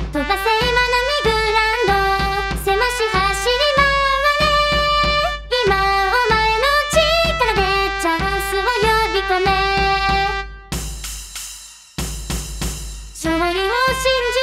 飛ばせ今波グランド、せまし走り回れ、今お前の力でチャンスを呼び込め、勝利を信じ